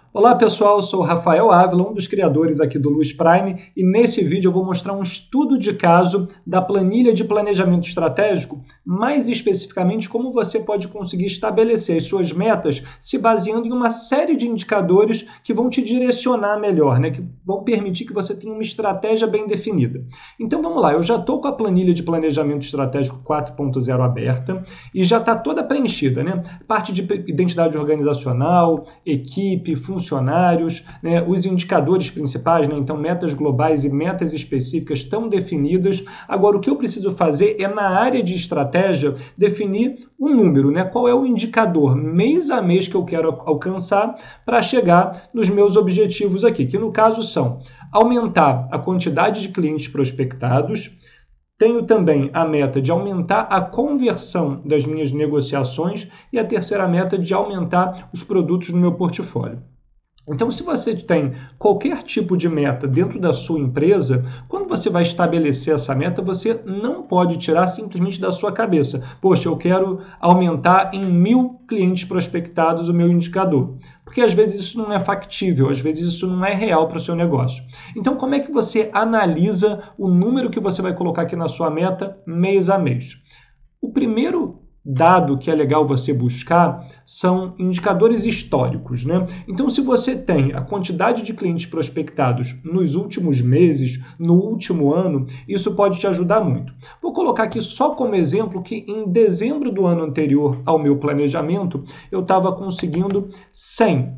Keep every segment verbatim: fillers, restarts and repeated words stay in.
Olá pessoal, eu sou o Rafael Ávila, um dos criadores aqui do Luz Prime, e nesse vídeo eu vou mostrar um estudo de caso da planilha de planejamento estratégico, mais especificamente como você pode conseguir estabelecer as suas metas se baseando em uma série de indicadores que vão te direcionar melhor, né? Que vão permitir que você tenha uma estratégia bem definida. Então vamos lá, eu já estou com a planilha de planejamento estratégico quatro ponto zero aberta e já está toda preenchida, né? Parte de identidade organizacional, equipe, funcionários, funcionários, né, os indicadores principais, né, então metas globais e metas específicas estão definidas. Agora, o que eu preciso fazer é, na área de estratégia, definir um número, né, qual é o indicador mês a mês que eu quero alcançar para chegar nos meus objetivos aqui, que no caso são aumentar a quantidade de clientes prospectados. Tenho também a meta de aumentar a conversão das minhas negociações e a terceira meta de aumentar os produtos no meu portfólio. Então, se você tem qualquer tipo de meta dentro da sua empresa, quando você vai estabelecer essa meta, você não pode tirar simplesmente da sua cabeça. Poxa, eu quero aumentar em mil clientes prospectados o meu indicador. Porque às vezes isso não é factível, às vezes isso não é real para o seu negócio. Então, como é que você analisa o número que você vai colocar aqui na sua meta mês a mês? O primeiro dado que é legal você buscar são indicadores históricos, né? Então, se você tem a quantidade de clientes prospectados nos últimos meses, no último ano, isso pode te ajudar muito. Vou colocar aqui só como exemplo que em dezembro do ano anterior ao meu planejamento, eu estava conseguindo cem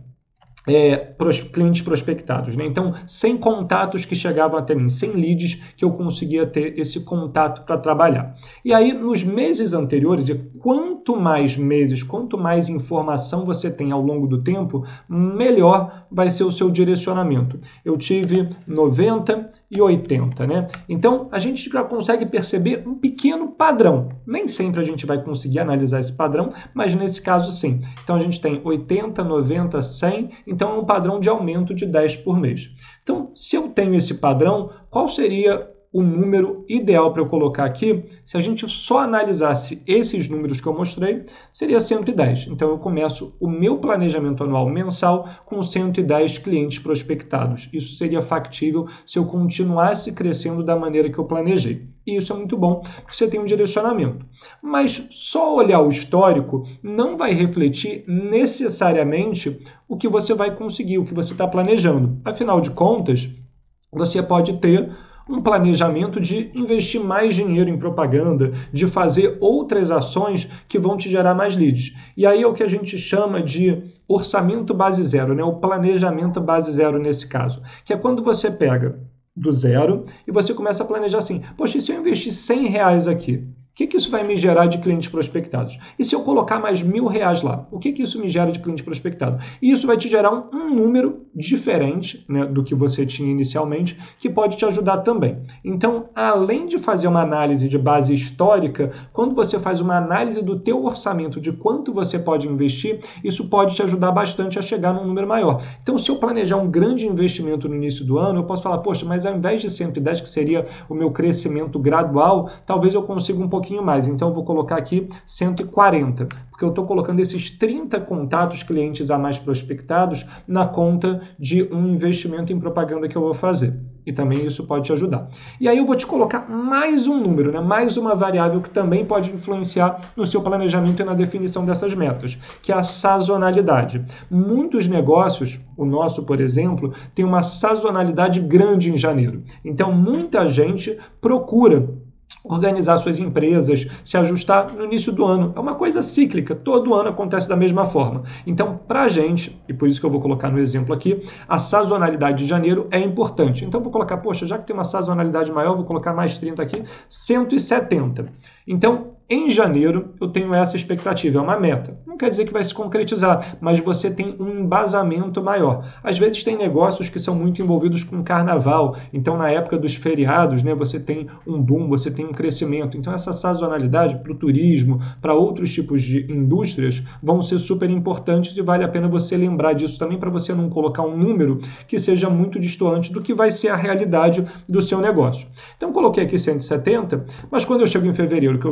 É, pros, clientes prospectados, né? Então, cem contatos que chegavam até mim, cem leads que eu conseguia ter esse contato para trabalhar. E aí, nos meses anteriores, e quanto mais meses, quanto mais informação você tem ao longo do tempo, melhor vai ser o seu direcionamento. Eu tive noventa e oitenta, né? Então, a gente já consegue perceber um pequeno padrão. Nem sempre a gente vai conseguir analisar esse padrão, mas nesse caso, sim. Então, a gente tem oitenta, noventa, cem, então é um padrão de aumento de dez por mês. Então, se eu tenho esse padrão, qual seria o número ideal para eu colocar aqui? Se a gente só analisasse esses números que eu mostrei, seria cento e dez. Então, eu começo o meu planejamento anual mensal com cento e dez clientes prospectados. Isso seria factível se eu continuasse crescendo da maneira que eu planejei. E isso é muito bom, porque você tem um direcionamento. Mas só olhar o histórico não vai refletir necessariamente o que você vai conseguir, o que você está planejando. Afinal de contas, você pode ter um planejamento de investir mais dinheiro em propaganda, de fazer outras ações que vão te gerar mais leads. E aí é o que a gente chama de orçamento base zero, né? O planejamento base zero nesse caso, que é quando você pega do zero e você começa a planejar assim, poxa, e se eu investir cem reais aqui? O que, que isso vai me gerar de clientes prospectados? E se eu colocar mais mil reais lá? O que, que isso me gera de cliente prospectado? E isso vai te gerar um, um número diferente, né, do que você tinha inicialmente, que pode te ajudar também. Então, além de fazer uma análise de base histórica, quando você faz uma análise do teu orçamento, de quanto você pode investir, isso pode te ajudar bastante a chegar num número maior. Então, se eu planejar um grande investimento no início do ano, eu posso falar, poxa, mas ao invés de cento e dez, que seria o meu crescimento gradual, talvez eu consiga um pouco pouquinho mais, então eu vou colocar aqui cento e quarenta, porque eu estou colocando esses trinta contatos clientes a mais prospectados na conta de um investimento em propaganda que eu vou fazer. E também isso pode te ajudar. E aí eu vou te colocar mais um número, né? Mais uma variável que também pode influenciar no seu planejamento e na definição dessas metas, que é a sazonalidade. Muitos negócios, o nosso, por exemplo, tem uma sazonalidade grande em janeiro. Então, muita gente procura organizar suas empresas, se ajustar no início do ano. É uma coisa cíclica, todo ano acontece da mesma forma. Então, para a gente, e por isso que eu vou colocar no exemplo aqui, a sazonalidade de janeiro é importante. Então, eu vou colocar, poxa, já que tem uma sazonalidade maior, vou colocar mais trinta aqui, cento e setenta. Então, em janeiro, eu tenho essa expectativa, é uma meta. Não quer dizer que vai se concretizar, mas você tem um embasamento maior. Às vezes tem negócios que são muito envolvidos com carnaval, então na época dos feriados, né, você tem um boom, você tem um crescimento. Então essa sazonalidade para o turismo, para outros tipos de indústrias, vão ser super importantes e vale a pena você lembrar disso também para você não colocar um número que seja muito distante do que vai ser a realidade do seu negócio. Então coloquei aqui cento e setenta, mas quando eu chego em fevereiro, que eu não vou ter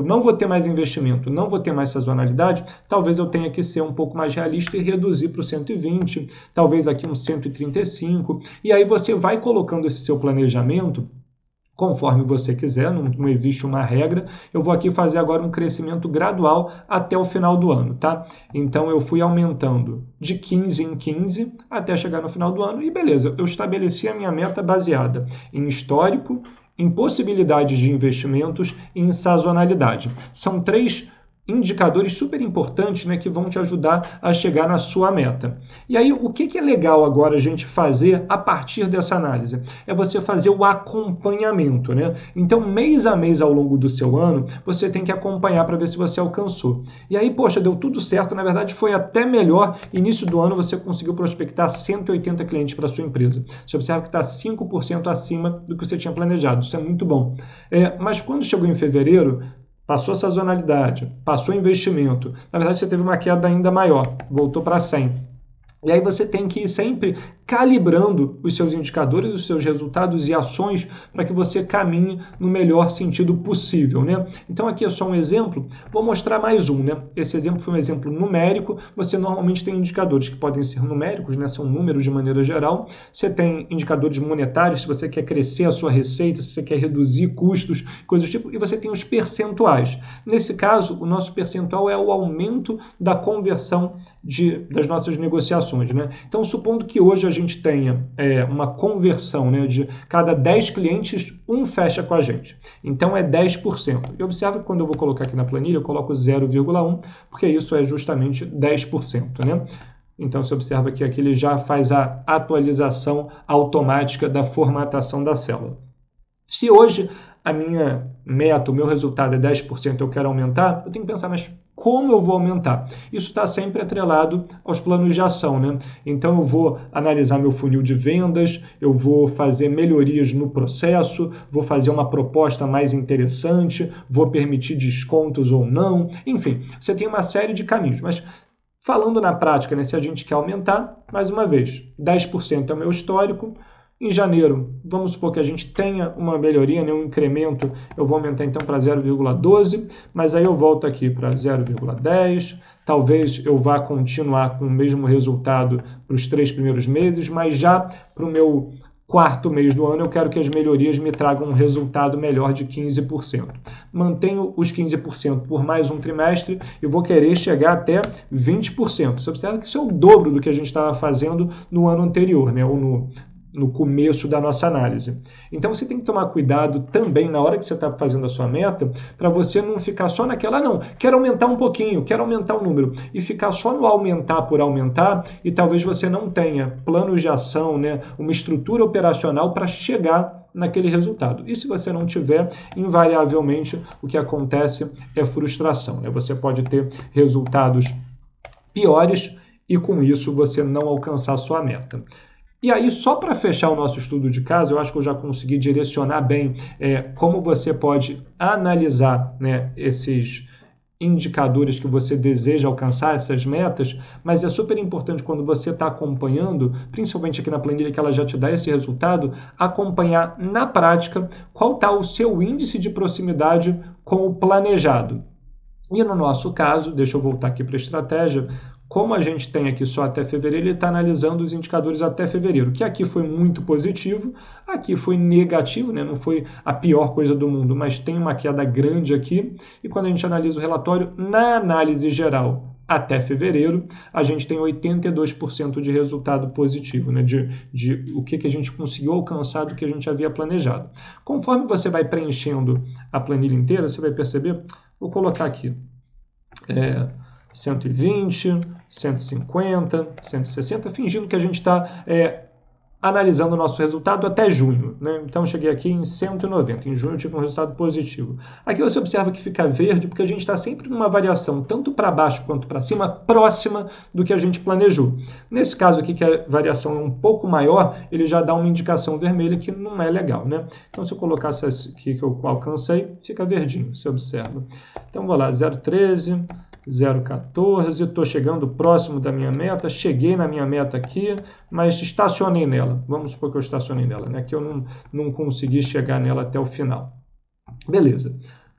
mais investimento, não vou ter mais sazonalidade, talvez eu tenha que ser um pouco mais realista e reduzir para o cento e vinte, talvez aqui um cento e trinta e cinco, e aí você vai colocando esse seu planejamento conforme você quiser, não, não existe uma regra. Eu vou aqui fazer agora um crescimento gradual até o final do ano, tá? Então eu fui aumentando de quinze em quinze até chegar no final do ano e beleza, eu estabeleci a minha meta baseada em histórico, em possibilidades de investimentos e em sazonalidade. São três indicadores super importantes, né, que vão te ajudar a chegar na sua meta. E aí, o que, que é legal agora a gente fazer a partir dessa análise? É você fazer o acompanhamento, né? Então, mês a mês ao longo do seu ano, você tem que acompanhar para ver se você alcançou. E aí, poxa, deu tudo certo, na verdade foi até melhor. Início do ano você conseguiu prospectar cento e oitenta clientes para a sua empresa. Você observa que está cinco por cento acima do que você tinha planejado. Isso é muito bom. É, mas quando chegou em fevereiro, passou a sazonalidade, passou investimento. Na verdade, você teve uma queda ainda maior, voltou para cem. E aí você tem que ir sempre calibrando os seus indicadores, os seus resultados e ações para que você caminhe no melhor sentido possível, né? Então aqui é só um exemplo, vou mostrar mais um, né? Esse exemplo foi um exemplo numérico, você normalmente tem indicadores que podem ser numéricos, né? São números de maneira geral, você tem indicadores monetários, se você quer crescer a sua receita, se você quer reduzir custos, coisas do tipo, e você tem os percentuais. Nesse caso, o nosso percentual é o aumento da conversão de, das nossas negociações. Né? Então, supondo que hoje a gente tenha é, uma conversão, né, de cada dez clientes, um fecha com a gente. Então, é dez por cento. E observa que quando eu vou colocar aqui na planilha, eu coloco zero vírgula um, porque isso é justamente dez por cento. Né? Então, você observa que aqui ele já faz a atualização automática da formatação da célula. Se hoje a minha meta, o meu resultado é dez por cento, eu quero aumentar, eu tenho que pensar, mas como eu vou aumentar? Isso está sempre atrelado aos planos de ação, né? Então eu vou analisar meu funil de vendas, eu vou fazer melhorias no processo, vou fazer uma proposta mais interessante, vou permitir descontos ou não, enfim, você tem uma série de caminhos, mas falando na prática, né, se a gente quer aumentar, mais uma vez, dez por cento é o meu histórico. Em janeiro, vamos supor que a gente tenha uma melhoria, né, um incremento, eu vou aumentar então para zero vírgula doze, mas aí eu volto aqui para zero vírgula dez, talvez eu vá continuar com o mesmo resultado para os três primeiros meses, mas já para o meu quarto mês do ano eu quero que as melhorias me tragam um resultado melhor de quinze por cento. Mantenho os quinze por cento por mais um trimestre e vou querer chegar até vinte por cento. Você observa que isso é o dobro do que a gente estava fazendo no ano anterior, né, ou no no começo da nossa análise. Então você tem que tomar cuidado também na hora que você está fazendo a sua meta, para você não ficar só naquela, ah, não, quero aumentar um pouquinho, quero aumentar o número, e ficar só no aumentar por aumentar, e talvez você não tenha planos de ação, né, uma estrutura operacional para chegar naquele resultado. E se você não tiver, invariavelmente o que acontece é frustração, né? Você pode ter resultados piores e com isso você não alcançar a sua meta. E aí, só para fechar o nosso estudo de caso, eu acho que eu já consegui direcionar bem é, como você pode analisar, né, esses indicadores que você deseja alcançar, essas metas, mas é super importante quando você está acompanhando, principalmente aqui na planilha que ela já te dá esse resultado, acompanhar na prática qual está o seu índice de proximidade com o planejado. E no nosso caso, deixa eu voltar aqui para a estratégia, como a gente tem aqui só até fevereiro, ele está analisando os indicadores até fevereiro, que aqui foi muito positivo, aqui foi negativo, né? Não foi a pior coisa do mundo, mas tem uma queda grande aqui. E quando a gente analisa o relatório, na análise geral até fevereiro, a gente tem oitenta e dois por cento de resultado positivo, né? de, de o que, que a gente conseguiu alcançar do que a gente havia planejado. Conforme você vai preenchendo a planilha inteira, você vai perceber, vou colocar aqui, é, cento e vinte, cento e cinquenta, cento e sessenta, fingindo que a gente está é, analisando o nosso resultado até junho, né? Então, eu cheguei aqui em cento e noventa. Em junho, eu tive um resultado positivo. Aqui você observa que fica verde, porque a gente está sempre numa variação, tanto para baixo quanto para cima, próxima do que a gente planejou. Nesse caso aqui, que a variação é um pouco maior, ele já dá uma indicação vermelha que não é legal, né? Então, se eu colocar essa aqui que eu alcancei, fica verdinho, você observa. Então, vou lá, zero vírgula treze... zero vírgula quatorze, estou chegando próximo da minha meta, cheguei na minha meta aqui, mas estacionei nela. Vamos supor que eu estacionei nela, né? Que eu não, não consegui chegar nela até o final. Beleza.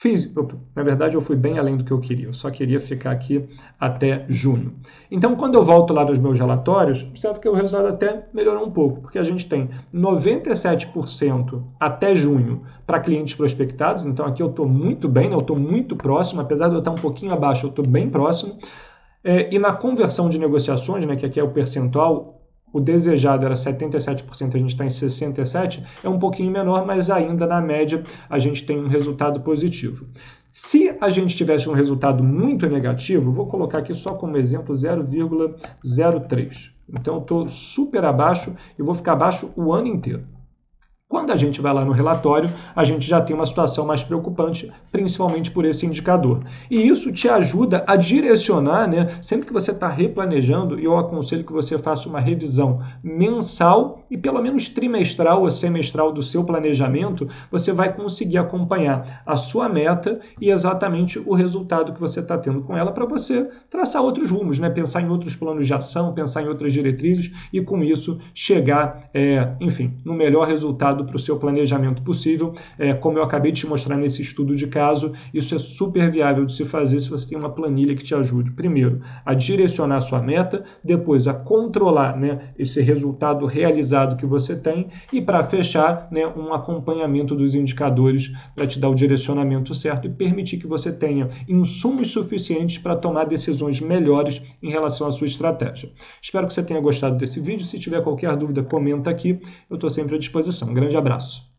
Fiz, eu, na verdade, eu fui bem além do que eu queria. Eu só queria ficar aqui até junho. Então, quando eu volto lá nos meus relatórios, observo que o resultado até melhorou um pouco, porque a gente tem noventa e sete por cento até junho para clientes prospectados. Então, aqui eu estou muito bem, né? Eu estou muito próximo, apesar de eu estar um pouquinho abaixo, eu estou bem próximo. É, e na conversão de negociações, né, que aqui é o percentual, o desejado era setenta e sete por cento, a gente está em sessenta e sete por cento, é um pouquinho menor, mas ainda na média a gente tem um resultado positivo. Se a gente tivesse um resultado muito negativo, vou colocar aqui só como exemplo zero vírgula zero três. Então eu estou super abaixo e vou ficar abaixo o ano inteiro. Quando a gente vai lá no relatório, a gente já tem uma situação mais preocupante, principalmente por esse indicador. E isso te ajuda a direcionar, né? Sempre que você está replanejando, eu aconselho que você faça uma revisão mensal e pelo menos trimestral ou semestral do seu planejamento, você vai conseguir acompanhar a sua meta e exatamente o resultado que você está tendo com ela para você traçar outros rumos, né? Pensar em outros planos de ação, pensar em outras diretrizes e com isso chegar, é, enfim, no melhor resultado para o seu planejamento possível. É, como eu acabei de te mostrar nesse estudo de caso, isso é super viável de se fazer se você tem uma planilha que te ajude, primeiro, a direcionar a sua meta, depois a controlar, né, esse resultado realizado que você tem e, para fechar, né, um acompanhamento dos indicadores para te dar o direcionamento certo e permitir que você tenha insumos suficientes para tomar decisões melhores em relação à sua estratégia. Espero que você tenha gostado desse vídeo. Se tiver qualquer dúvida, comenta aqui. Eu estou sempre à disposição. Um grande abraço.